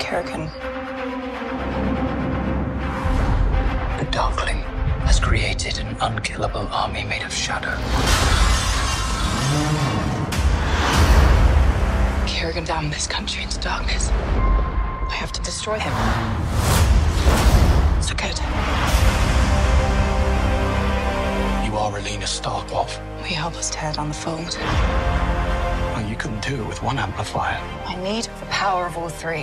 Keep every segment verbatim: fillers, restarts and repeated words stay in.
Kerrigan. The Darkling has created an unkillable army made of shadow. Kerrigan damned this country into darkness. I have to destroy him. So good. You are Relena Starkov. Will you help us tear down the fold? Well, you couldn't do it with one amplifier. I need the power of all three.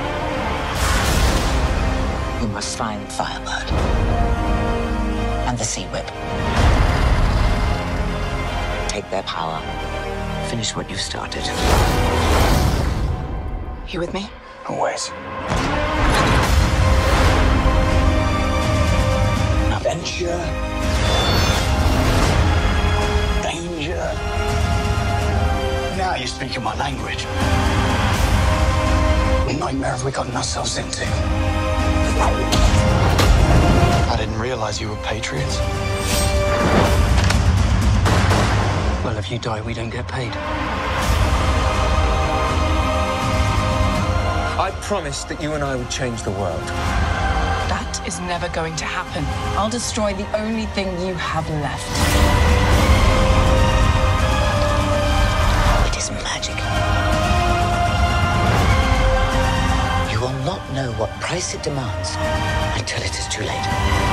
You must find Firebird and the Sea Whip. Take their power. Finish what you started. You with me? Always. Adventure. Danger. Now you're speaking my language. What nightmare have we gotten ourselves into? I didn't realize you were patriots. Well, if you die, we don't get paid. I promised that you and I would change the world. That is never going to happen. I'll destroy the only thing you have left. It is magic. You will not know what price it demands until it is too late.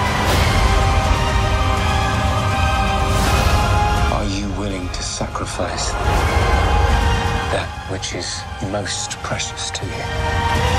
Are you willing to sacrifice that which is most precious to you?